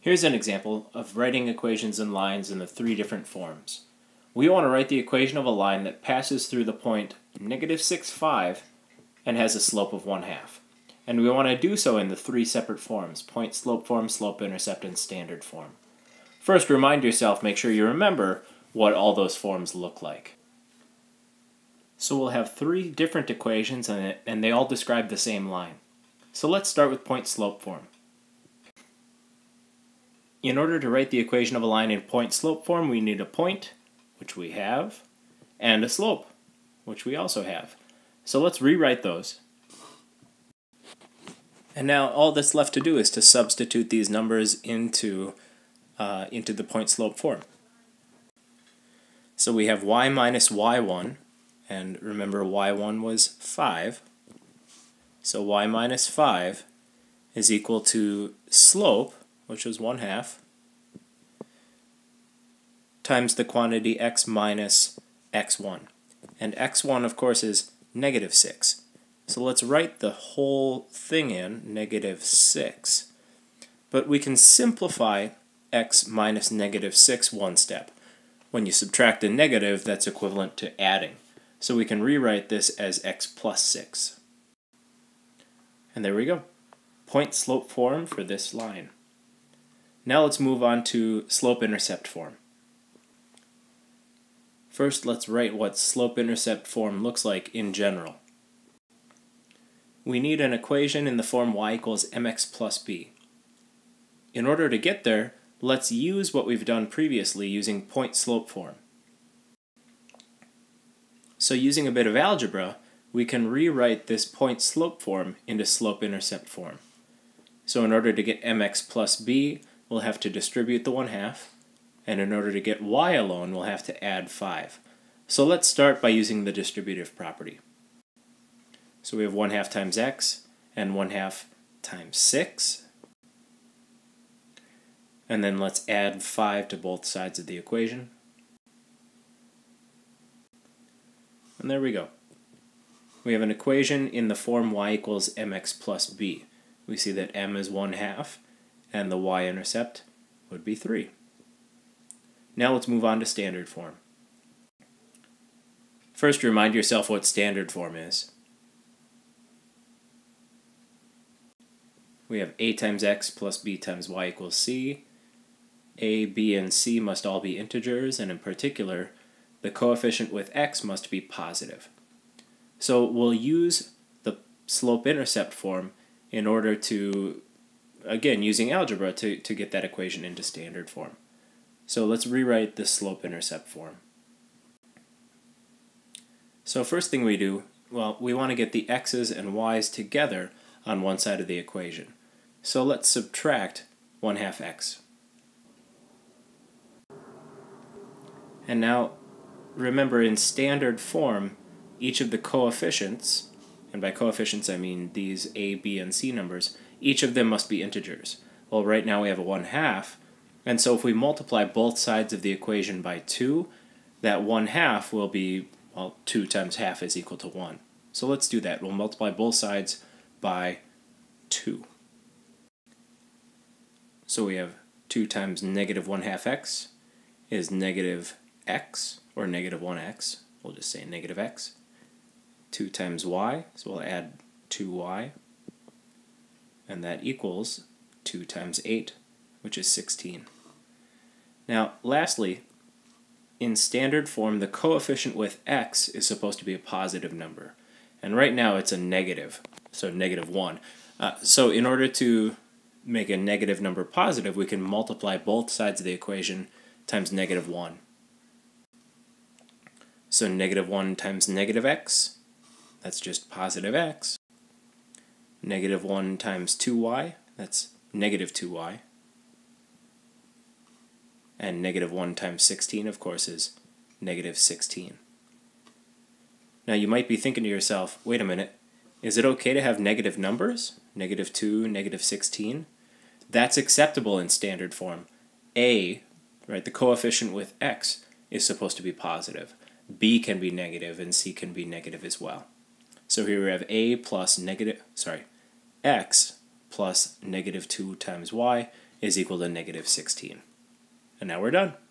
Here's an example of writing equations and lines in the three different forms. We want to write the equation of a line that passes through the point -6, 5 and has a slope of 1/2. And we want to do so in the three separate forms: point slope form, slope intercept, and standard form. First, remind yourself, make sure you remember what all those forms look like. So we'll have three different equations and they all describe the same line. So let's start with point slope form. In order to write the equation of a line in point slope form, we need a point, which we have, and a slope, which we also have. So let's rewrite those. And now all that's left to do is to substitute these numbers into the point slope form. So we have y minus y1, and remember y1 was 5. So y minus 5 is equal to slope, which was 1/2, times the quantity x minus x1. And x1, of course, is -6. So let's write the whole thing in, -6. But we can simplify x minus -6 one step. When you subtract a negative, that's equivalent to adding. So we can rewrite this as x plus 6. And there we go. Point slope form for this line. Now let's move on to slope intercept form. First, let's write what slope intercept form looks like in general. We need an equation in the form y equals mx plus b. In order to get there, let's use what we've done previously using point slope form. So using a bit of algebra, we can rewrite this point slope form into slope intercept form. So in order to get mx plus b, we'll have to distribute the 1/2, and in order to get y alone, we'll have to add 5. So let's start by using the distributive property. So we have 1/2 times x and 1/2 times 6. And then let's add 5 to both sides of the equation. And there we go. We have an equation in the form y equals mx plus b. We see that m is 1/2, and the y-intercept would be 3. Now let's move on to standard form. First, remind yourself what standard form is. We have a times x plus b times y equals c. A, b, and c must all be integers, and in particular, the coefficient with x must be positive. So we'll use the slope-intercept form in order to, again, using algebra to get that equation into standard form. So let's rewrite the slope-intercept form. So first thing we do, well, we want to get the x's and y's together on one side of the equation. So let's subtract 1/2 x. And now, remember, in standard form, each of the coefficients, and by coefficients I mean these a, b, and c numbers, each of them must be integers. Well, right now we have a 1/2, and so if we multiply both sides of the equation by 2, that 1/2 will be, well, 2 times half is equal to 1. So let's do that. We'll multiply both sides by 2. So we have 2 times -1/2 x is negative x, or -1x. We'll just say negative x. 2 times y, so we'll add 2y. And that equals 2 times 8, which is 16. Now, lastly, in standard form, the coefficient with x is supposed to be a positive number. And right now it's a negative, so -1. So in order to make a negative number positive, we can multiply both sides of the equation times -1. So -1 times -x, that's just positive x. -1 times 2y, that's -2y. And -1 times 16, of course, is -16. Now you might be thinking to yourself, wait a minute, is it okay to have negative numbers? -2, -16? That's acceptable in standard form. A, right, the coefficient with x is supposed to be positive. B can be negative, and C can be negative as well. So here we have a plus x plus negative 2 times y is equal to negative 16. And now we're done.